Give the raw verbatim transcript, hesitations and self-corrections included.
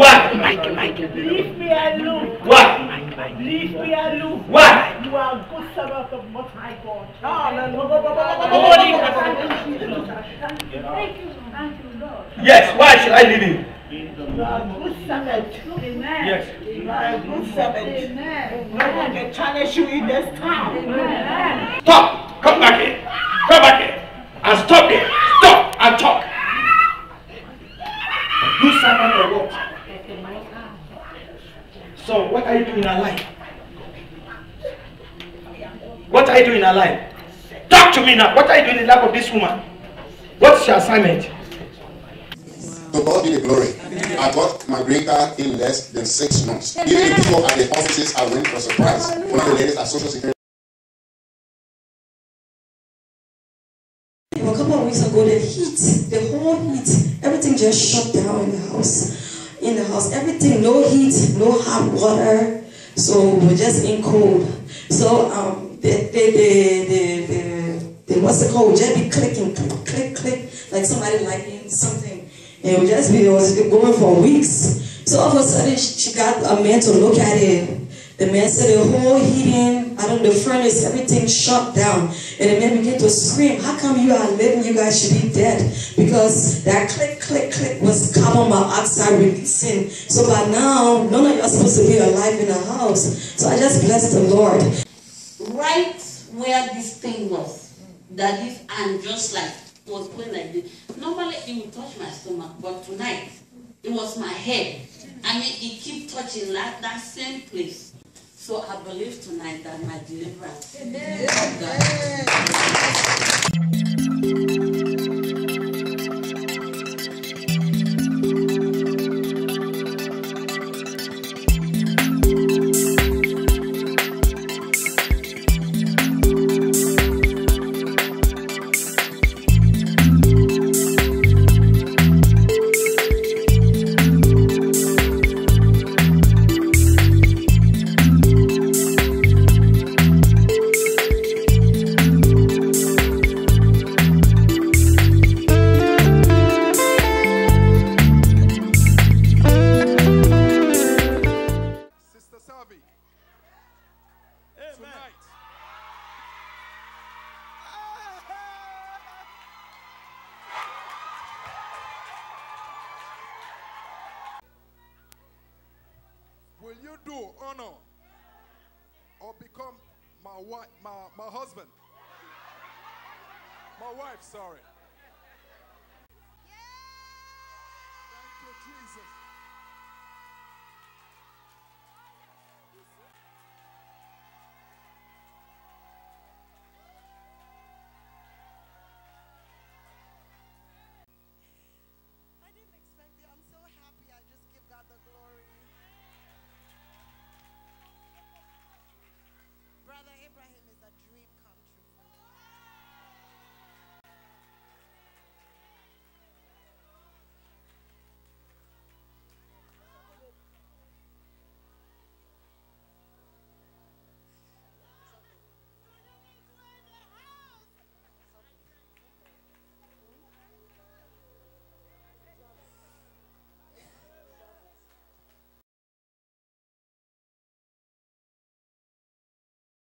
Why? Leave me alone. Why? Leave me alone. Why? You are a good servant of Most High God. Holy Thank you. Thank you, Lord. Yes, why should I leave you? You are a good servant. Amen. Yes. You are a good servant. Amen. No one can challenge you in this town. Amen. Stop! Come back here! Come back here! And stop there! Stop and talk! You servant of what? So, what are you doing in our life? What are you doing in our life? Talk to me now! What are you doing in the life of this woman? What's your assignment? To God be the glory. I got my green card in less than six months. Even before at the offices, I went for a surprise. One of the ladies at Social Security. A couple of weeks ago, the heat, the whole heat, everything just shut down in the house. In the house, everything, no heat, no hot water. So we're just in cold. So um, the the the the, the, the what's it called? Just be clicking, click, click, click, like somebody liking something. And it would just be, it was going for weeks. So all of a sudden, she got a man to look at it. The man said the whole heating, I don't know, the furnace, everything shut down. And the man began to scream, how come you are living? You guys should be dead. Because that click, click, click was carbon monoxide releasing. So by now, none of you are supposed to be alive in the house. So I just bless the Lord. Right where this thing was, that this and just like was going like this. Normally it would touch my stomach, but tonight it was my head. I mean, it keep touching that, that same place. So I believe tonight that my deliverance. Amen. Will you do honor or become my wife, my, my husband? My wife, sorry.